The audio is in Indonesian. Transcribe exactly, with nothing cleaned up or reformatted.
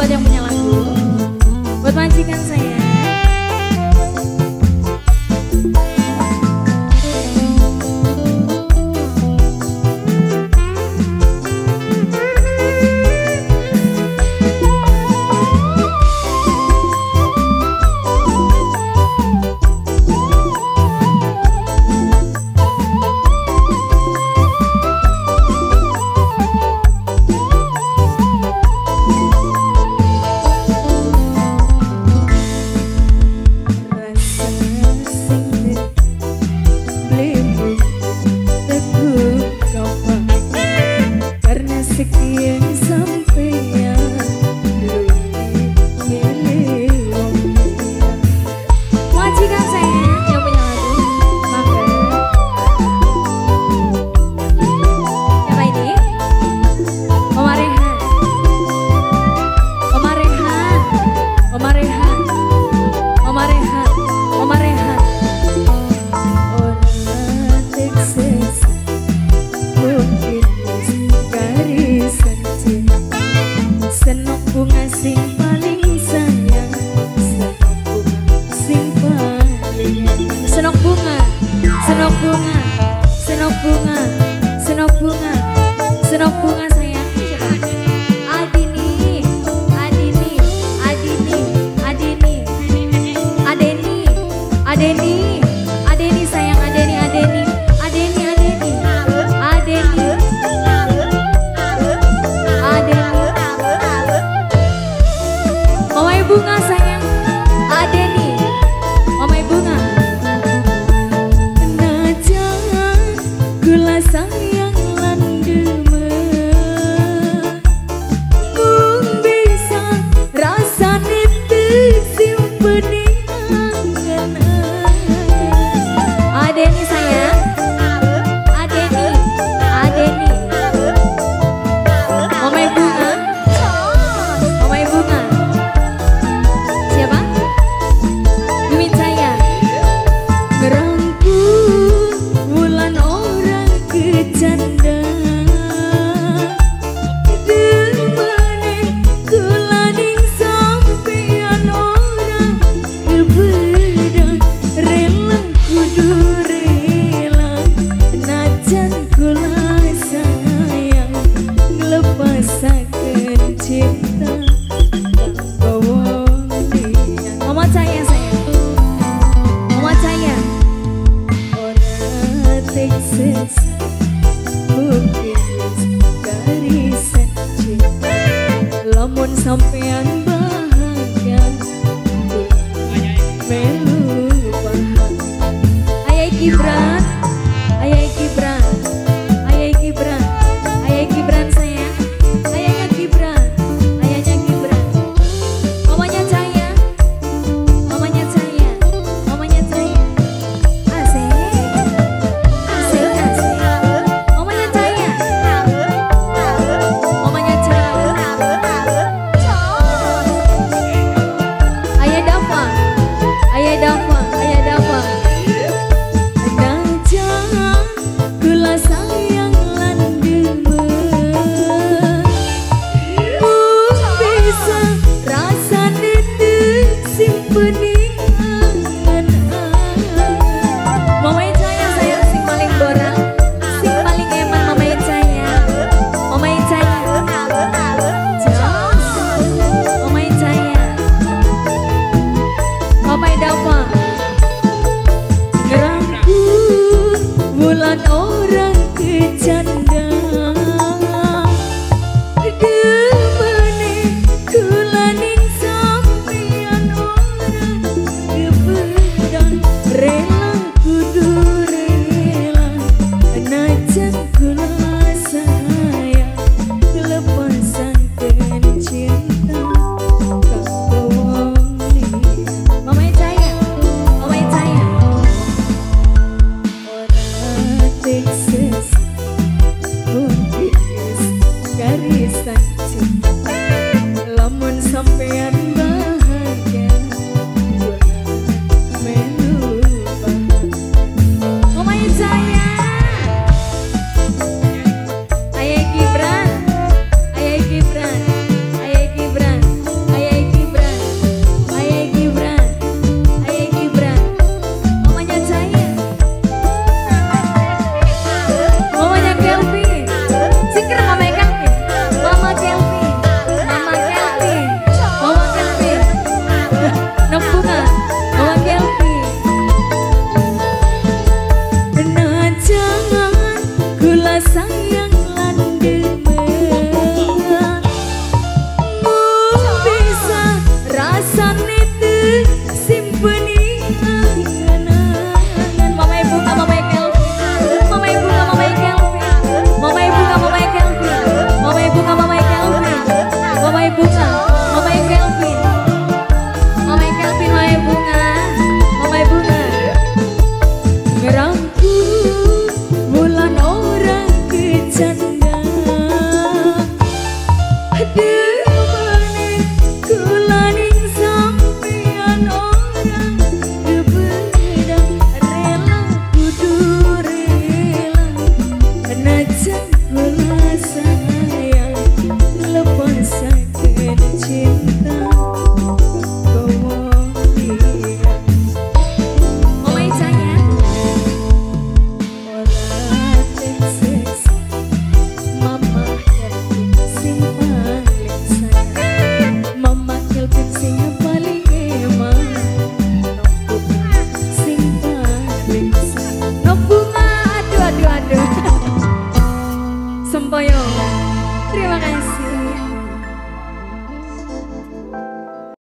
buat yang punya lagu, buat majikan saya. Senok bunga, senok bunga, senok bunga, senok bunga, senok bunga sayang. Adini, Adini, Adini, Adini, Adeni, Adeni, Adeni sayang, Adeni, Adeni, Adeni, Adeni, Adeni, Adeni, Mamai bunga sayang, Adeni, Mamai bunga. Gula sayang landeme mung bisa rasane disimpen angan. Adeni sayang, Adeni, Adeni, Mamai bunga, Mamai bunga. Siapa? Mimin saya. Ngerangkul bulan orang kecanda demane kulaning sampean orang berbeda rela kudu rela najan kula sayang ngelepasaken cinta bawa dia. Mama saya sayang, Mama saya orang Texas garisan cinta lamun sampean bahagia melu bahagia. Ayai Gibran, Ayai Gibran, Ayai Gibran, Ayai Gibran sayang, ayahnya Gibran, ayahnya Gibran. Mamanya saya, mamanya saya, mamanya saya. Asik, asik, asik. Mamanya saya, mamanya saya. Ayah Dafa, Ayah Dafa, Ayah Dafa. Naja kula sayang landeme mung bisa rasane disimpen angan-angan. Mamai saya sayang sing paling borang, sing paling eman mamai saya, mamai saya, mamai saya, mamai Dafa. Ngerangkul bulan orang kecanda demane kulaning sampean orang kebedan rela kudu rela najan kula sayang ngelepasaken cinta kanggo wong liya. Mamai saya, mamai saya. Ora Texas, Bugis, garisan cinta.